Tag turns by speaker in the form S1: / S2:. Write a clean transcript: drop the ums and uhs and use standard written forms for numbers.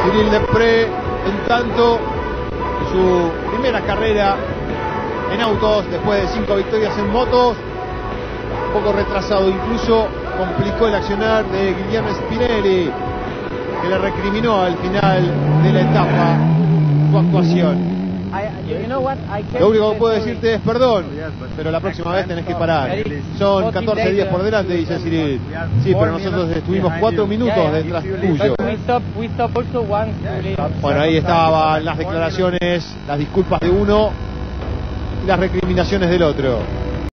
S1: Cyril Desprez, en tanto, su primera carrera en autos, después de 5 victorias en motos, un poco retrasado, incluso complicó el accionar de Guillermo Spinelli, que le recriminó al final de la etapa su actuación. Lo único que puedo decirte es perdón, pero la próxima vez tenés que parar. Son 14 días por delante, dice Cyril. Sí, pero nosotros estuvimos 4 minutos detrás tuyo. Bueno, ahí estaban las declaraciones, las disculpas de uno y las recriminaciones del otro.